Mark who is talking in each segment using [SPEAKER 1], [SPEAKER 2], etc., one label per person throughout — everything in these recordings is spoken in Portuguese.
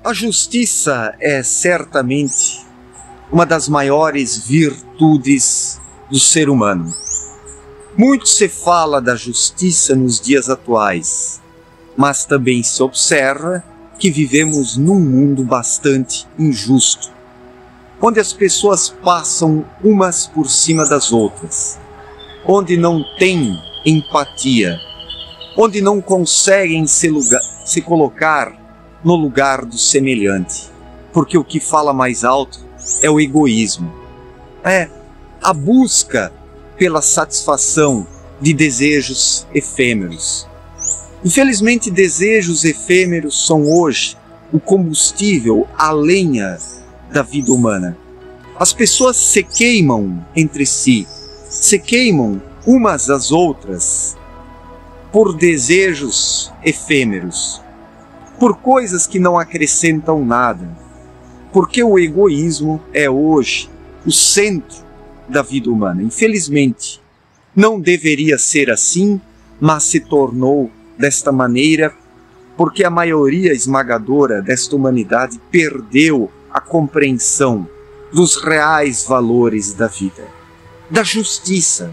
[SPEAKER 1] A justiça é certamente uma das maiores virtudes do ser humano. Muito se fala da justiça nos dias atuais, mas também se observa que vivemos num mundo bastante injusto, onde as pessoas passam umas por cima das outras, onde não têm empatia, onde não conseguem se colocar no lugar do semelhante, porque o que fala mais alto é o egoísmo, é a busca pela satisfação de desejos efêmeros. Infelizmente, desejos efêmeros são hoje o combustível, a lenha da vida humana. As pessoas se queimam entre si, se queimam umas às outras por desejos efêmeros, por coisas que não acrescentam nada, porque o egoísmo é hoje o centro da vida humana. Infelizmente, não deveria ser assim, mas se tornou desta maneira porque a maioria esmagadora desta humanidade perdeu a compreensão dos reais valores da vida, da justiça.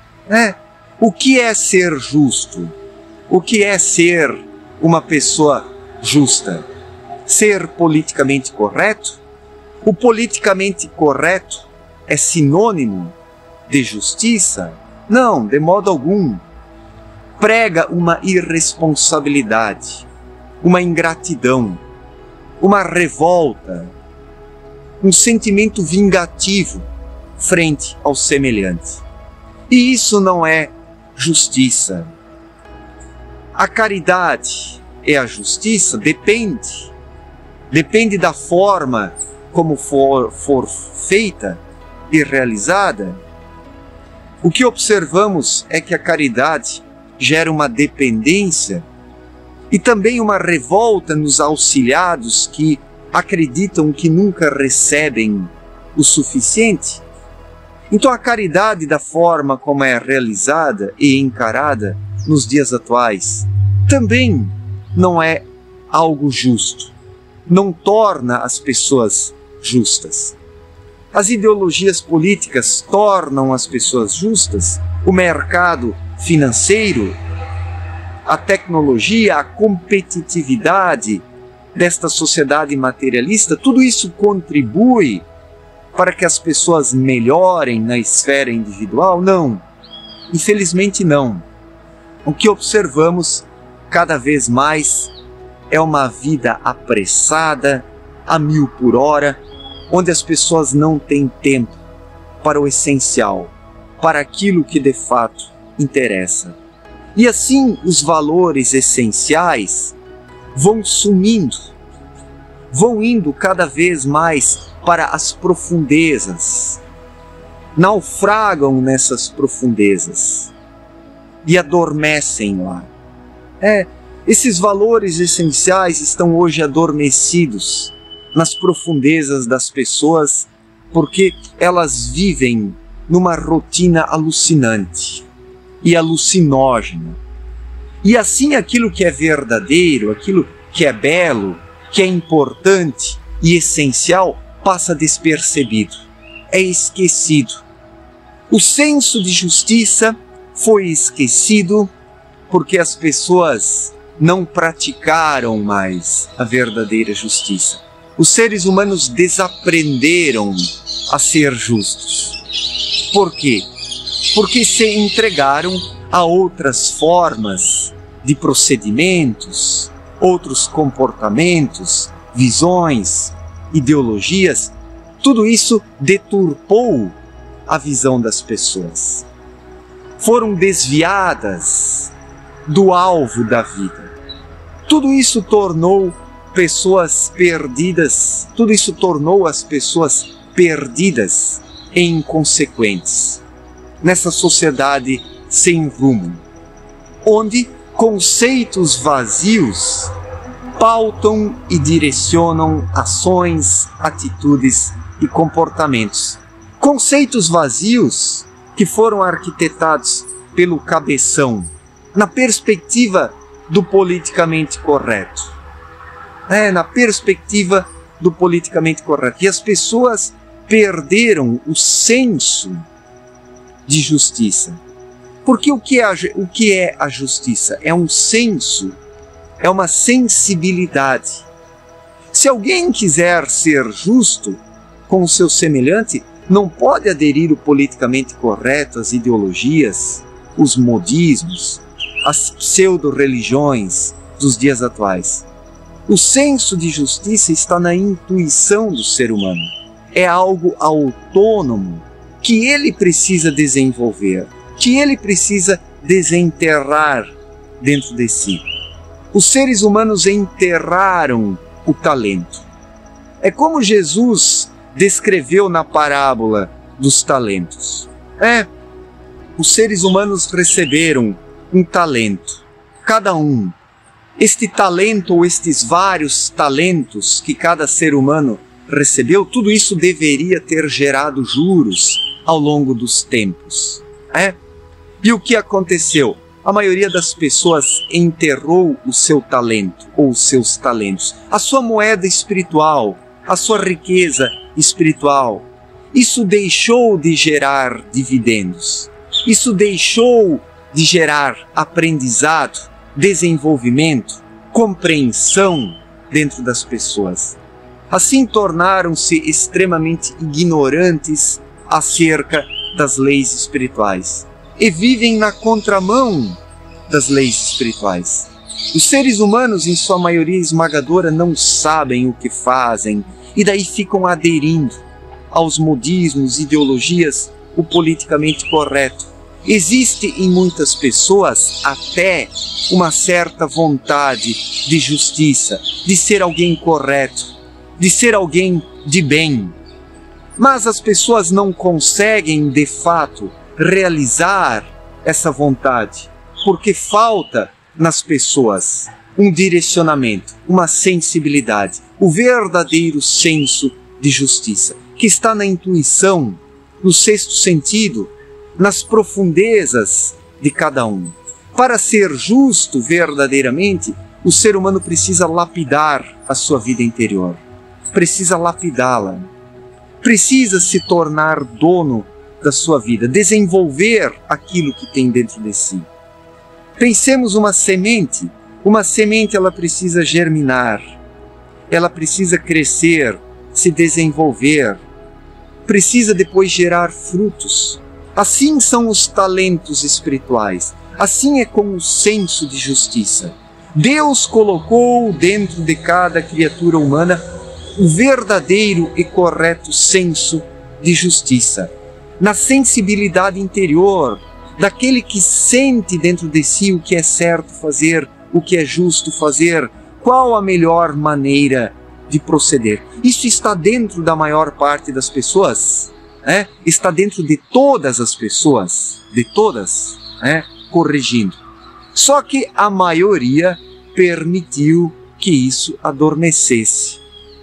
[SPEAKER 1] O que é ser justo? O que é ser uma pessoa justa? Ser politicamente correto? O politicamente correto é sinônimo de justiça? Não, de modo algum. Prega uma irresponsabilidade, uma ingratidão, uma revolta, um sentimento vingativo frente ao semelhante. E isso não é justiça. A caridade e a justiça depende da forma como for feita e realizada. O que observamos é que a caridade gera uma dependência e também uma revolta nos auxiliados que acreditam que nunca recebem o suficiente. Então a caridade, da forma como é realizada e encarada nos dias atuais, também não é algo justo, não torna as pessoas justas. As ideologias políticas tornam as pessoas justas, o mercado financeiro, a tecnologia, a competitividade desta sociedade materialista, tudo isso contribui para que as pessoas melhorem na esfera individual? Não, infelizmente não. O que observamos cada vez mais é uma vida apressada, a 1000 por hora, onde as pessoas não têm tempo para o essencial, para aquilo que de fato interessa. E assim os valores essenciais vão sumindo, vão indo cada vez mais para as profundezas, naufragam nessas profundezas e adormecem lá. Esses valores essenciais estão hoje adormecidos nas profundezas das pessoas, porque elas vivem numa rotina alucinante e alucinógena. E assim aquilo que é verdadeiro, aquilo que é belo, que é importante e essencial, passa despercebido, é esquecido. O senso de justiça foi esquecido porque as pessoas não praticaram mais a verdadeira justiça. Os seres humanos desaprenderam a ser justos. Por quê? Porque se entregaram a outras formas de procedimentos, outros comportamentos, visões, ideologias. Tudo isso deturpou a visão das pessoas. Foram desviadas do alvo da vida. Tudo isso tornou pessoas perdidas, tudo isso tornou as pessoas perdidas e inconsequentes nessa sociedade sem rumo, onde conceitos vazios pautam e direcionam ações, atitudes e comportamentos. Conceitos vazios que foram arquitetados pelo cabeção na perspectiva do politicamente correto. na perspectiva do politicamente correto. E as pessoas perderam o senso de justiça. Porque o que é a justiça? É um senso, é uma sensibilidade. Se alguém quiser ser justo com o seu semelhante, não pode aderir o politicamente correto, as ideologias, os modismos, as pseudo-religiões dos dias atuais. O senso de justiça está na intuição do ser humano. É algo autônomo que ele precisa desenvolver, que ele precisa desenterrar dentro de si. Os seres humanos enterraram o talento. É como Jesus descreveu na parábola dos talentos. Os seres humanos receberam um talento, cada um. Este talento ou estes vários talentos que cada ser humano recebeu, tudo isso deveria ter gerado juros ao longo dos tempos. E o que aconteceu? A maioria das pessoas enterrou o seu talento ou os seus talentos, a sua moeda espiritual, a sua riqueza espiritual. Isso deixou de gerar dividendos. Isso deixou de gerar aprendizado, desenvolvimento, compreensão dentro das pessoas. Assim tornaram-se extremamente ignorantes acerca das leis espirituais e vivem na contramão das leis espirituais. Os seres humanos, em sua maioria esmagadora, não sabem o que fazem e daí ficam aderindo aos modismos, ideologias, o politicamente correto. Existe em muitas pessoas até uma certa vontade de justiça, de ser alguém correto, de ser alguém de bem. Mas as pessoas não conseguem, de fato, realizar essa vontade, porque falta nas pessoas um direcionamento, uma sensibilidade, o verdadeiro senso de justiça, que está na intuição, no sexto sentido, nas profundezas de cada um. Para ser justo verdadeiramente, o ser humano precisa lapidar a sua vida interior, precisa lapidá-la, precisa se tornar dono da sua vida, desenvolver aquilo que tem dentro de si. Pensemos uma semente ela precisa germinar, ela precisa crescer, se desenvolver, precisa depois gerar frutos. Assim são os talentos espirituais, assim é com o senso de justiça. Deus colocou dentro de cada criatura humana o verdadeiro e correto senso de justiça, na sensibilidade interior, daquele que sente dentro de si o que é certo fazer, o que é justo fazer, qual a melhor maneira de proceder. Isso está dentro da maior parte das pessoas, está dentro de todas as pessoas, corrigindo. Só que a maioria permitiu que isso adormecesse.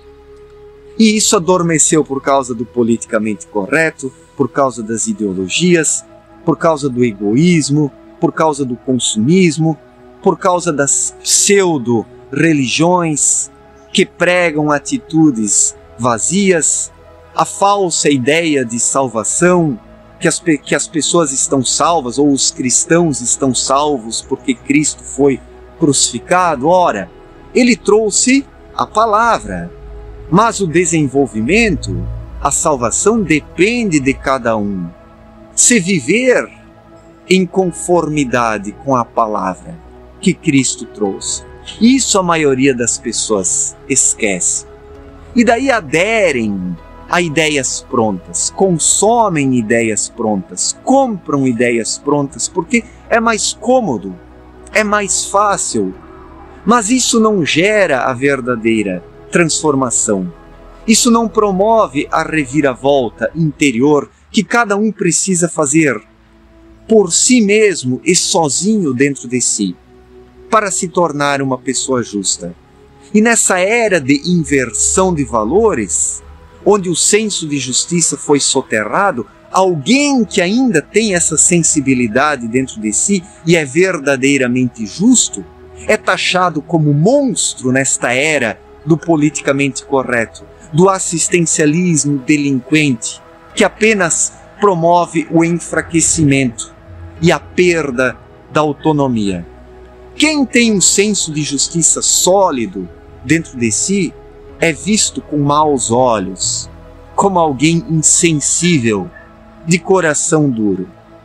[SPEAKER 1] E isso adormeceu por causa do politicamente correto, por causa das ideologias, por causa do egoísmo, por causa do consumismo, por causa das pseudo-religiões que pregam atitudes vazias, a falsa ideia de salvação, que as pessoas estão salvas, ou os cristãos estão salvos porque Cristo foi crucificado. Ora, ele trouxe a palavra, mas o desenvolvimento, a salvação depende de cada um. Se viver em conformidade com a palavra que Cristo trouxe. Isso a maioria das pessoas esquece. E daí aderem a ideias prontas, consomem ideias prontas, compram ideias prontas, porque é mais cômodo, é mais fácil. Mas isso não gera a verdadeira transformação. Isso não promove a reviravolta interior que cada um precisa fazer por si mesmo e sozinho dentro de si, para se tornar uma pessoa justa. E nessa era de inversão de valores, onde o senso de justiça foi soterrado, alguém que ainda tem essa sensibilidade dentro de si e é verdadeiramente justo, é taxado como monstro nesta era do politicamente correto, do assistencialismo delinquente, que apenas promove o enfraquecimento e a perda da autonomia. Quem tem um senso de justiça sólido dentro de si é visto com maus olhos, como alguém insensível, de coração duro.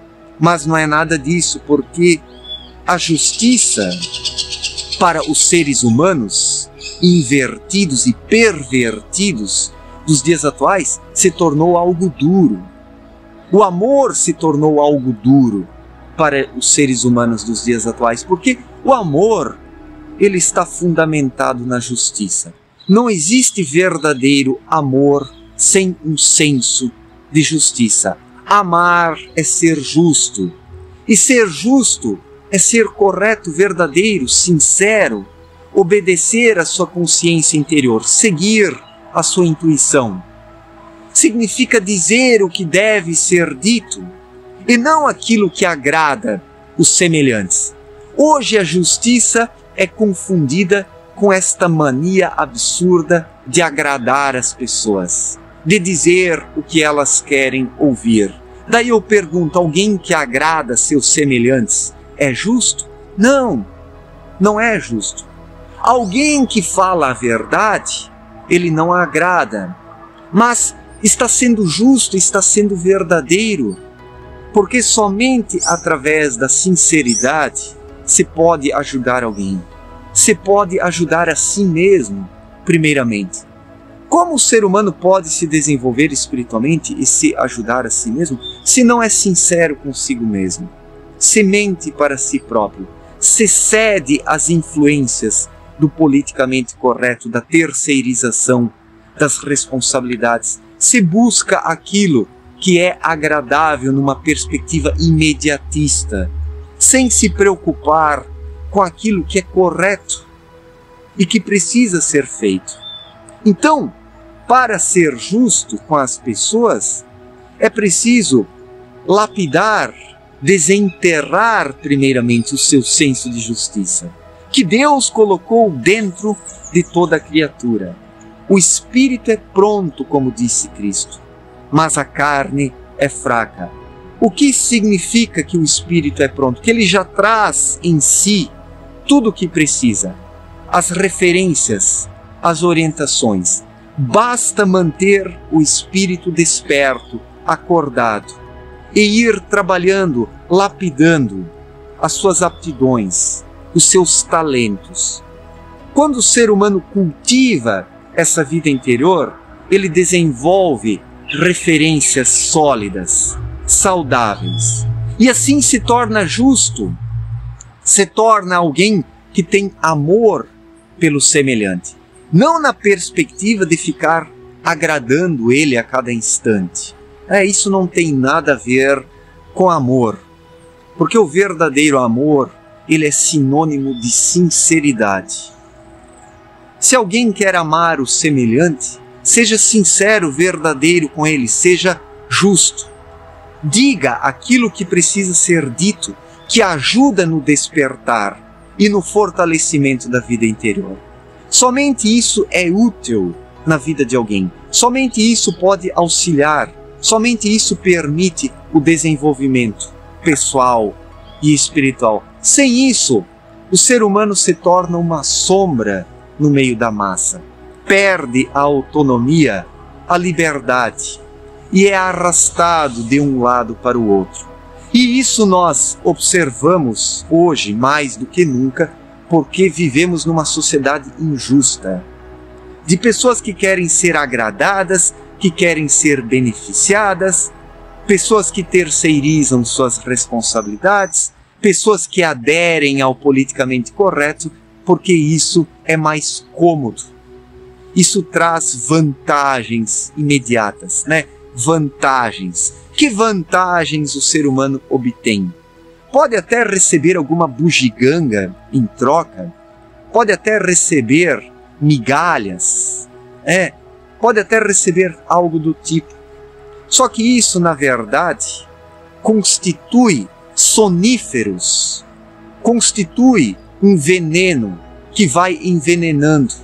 [SPEAKER 1] Mas não é nada disso, porque a justiça para os seres humanos invertidos e pervertidos dos dias atuais se tornou algo duro. O amor se tornou algo duro para os seres humanos dos dias atuais, porque o amor, ele está fundamentado na justiça. Não existe verdadeiro amor sem um senso de justiça. Amar é ser justo. E ser justo é ser correto, verdadeiro, sincero, obedecer à sua consciência interior, seguir a sua intuição. Significa dizer o que deve ser dito e não aquilo que agrada os semelhantes. Hoje a justiça é confundida com esta mania absurda de agradar as pessoas, de dizer o que elas querem ouvir. Daí eu pergunto, alguém que agrada seus semelhantes é justo? Não, não é justo. Alguém que fala a verdade, ele não agrada, mas está sendo justo, está sendo verdadeiro, porque somente através da sinceridade se pode ajudar alguém. Se pode ajudar a si mesmo, primeiramente. Como o ser humano pode se desenvolver espiritualmente e se ajudar a si mesmo, se não é sincero consigo mesmo? Se mente para si próprio, se cede às influências do politicamente correto, da terceirização das responsabilidades, se busca aquilo que é agradável numa perspectiva imediatista, sem se preocupar com aquilo que é correto e que precisa ser feito. Então, para ser justo com as pessoas, é preciso lapidar, desenterrar primeiramente o seu senso de justiça, que Deus colocou dentro de toda a criatura. O espírito é pronto, como disse Cristo, mas a carne é fraca. O que significa que o espírito é pronto? Que ele já traz em si tudo o que precisa, as referências, as orientações. Basta manter o espírito desperto, acordado, e ir trabalhando, lapidando as suas aptidões, os seus talentos. Quando o ser humano cultiva essa vida interior, ele desenvolve referências sólidas, saudáveis, e assim se torna justo, se torna alguém que tem amor pelo semelhante, não na perspectiva de ficar agradando ele a cada instante. Isso não tem nada a ver com amor, porque o verdadeiro amor, ele é sinônimo de sinceridade. Se alguém quer amar o semelhante, seja sincero, verdadeiro com ele, seja justo. Diga aquilo que precisa ser dito, que ajuda no despertar e no fortalecimento da vida interior. Somente isso é útil na vida de alguém. Somente isso pode auxiliar. Somente isso permite o desenvolvimento pessoal e espiritual. Sem isso, o ser humano se torna uma sombra no meio da massa. Perde a autonomia, a liberdade e é arrastado de um lado para o outro. E isso nós observamos hoje mais do que nunca, porque vivemos numa sociedade injusta, de pessoas que querem ser agradadas, que querem ser beneficiadas, pessoas que terceirizam suas responsabilidades, pessoas que aderem ao politicamente correto, porque isso é mais cômodo. Isso traz vantagens imediatas, né? Vantagens. Que vantagens o ser humano obtém? Pode até receber alguma bugiganga em troca, pode até receber migalhas, pode até receber algo do tipo. Só que isso, na verdade, constitui soníferos, constitui um veneno que vai envenenando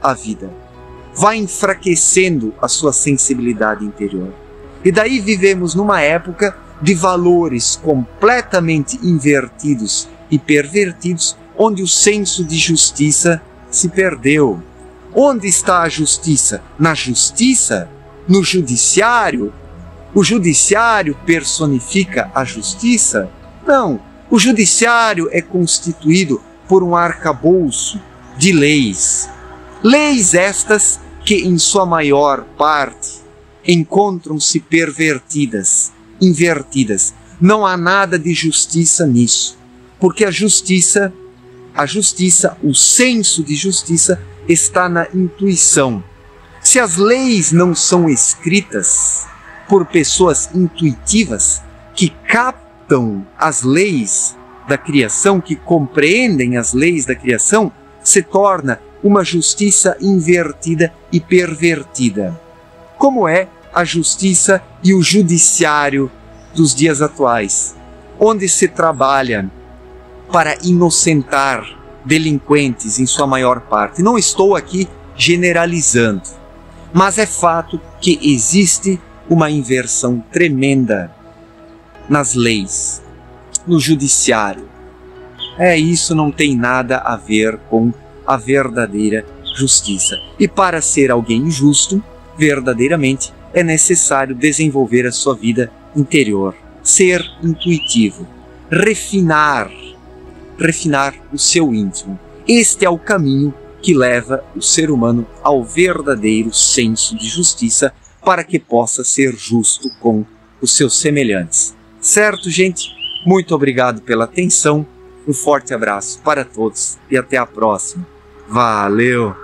[SPEAKER 1] a vida, vai enfraquecendo a sua sensibilidade interior. E daí vivemos numa época de valores completamente invertidos e pervertidos, onde o senso de justiça se perdeu. Onde está a justiça? Na justiça? No judiciário? O judiciário personifica a justiça? Não. O judiciário é constituído por um arcabouço de leis. Leis estas que, em sua maior parte, encontram-se pervertidas, invertidas. Não há nada de justiça nisso, porque a justiça, o senso de justiça está na intuição. Se as leis não são escritas por pessoas intuitivas que captam as leis da criação, que compreendem as leis da criação, se torna uma justiça invertida e pervertida. Como é a justiça e o judiciário dos dias atuais, onde se trabalha para inocentar delinquentes em sua maior parte. Não estou aqui generalizando, mas é fato que existe uma inversão tremenda nas leis, no judiciário. Isso não tem nada a ver com a verdadeira justiça. E para ser alguém justo, verdadeiramente, é necessário desenvolver a sua vida interior, ser intuitivo, refinar o seu íntimo. Este é o caminho que leva o ser humano ao verdadeiro senso de justiça, para que possa ser justo com os seus semelhantes. Certo, gente? Muito obrigado pela atenção, um forte abraço para todos e até a próxima. Valeu!